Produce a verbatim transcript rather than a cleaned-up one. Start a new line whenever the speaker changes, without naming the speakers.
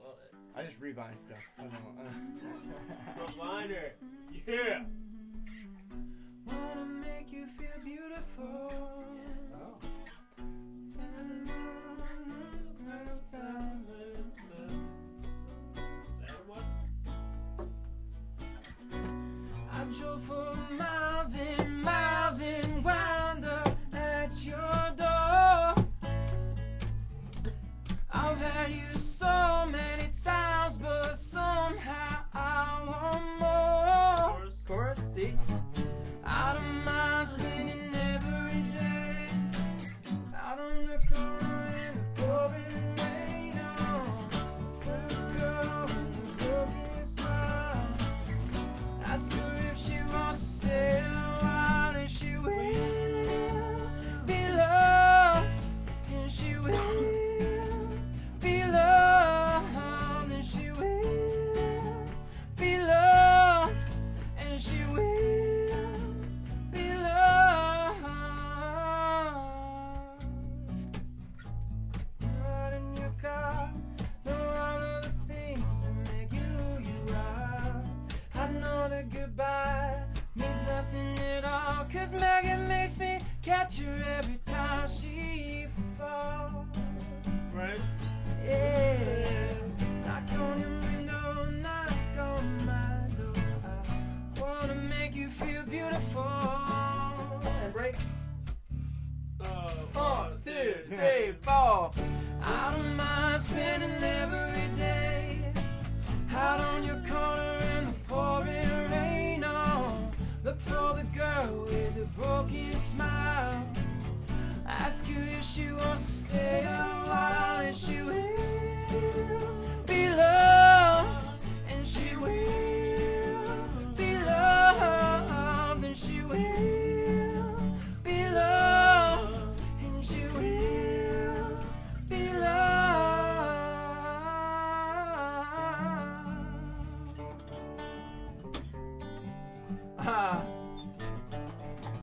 saw that.
I just rebind stuff. I don't know.
Reminder. Yeah.
Wanna make you feel beautiful.
Yes.
Oh.
I drove for miles and miles and wound up at your door. I've had you so many times, but somehow I want more.
Chorus.
Chorus, Steve. I don't mind spending every day out on the corner in the pouring rain. On for the girl with the broken smile. Ask her if she wants to stay a while, and she will be loved, and she will be loved, and she will be loved, and she will be loved. Right in your car, know all of the things that make you who you are. I know that goodbye means nothing at all, 'cause Megan makes me catch her every time she falls.
Right?
Yeah, knock on your window, knock on my door. I wanna make you feel beautiful. And break.
Uh,
One, two, three, four. I don't mind spending every day out on your corner in the pouring rain. On look for the girl with the broken smile. Ask her if she wants to stay a while, and she will be loved, and she will be loved, and she will be loved, and she will be loved. Ah.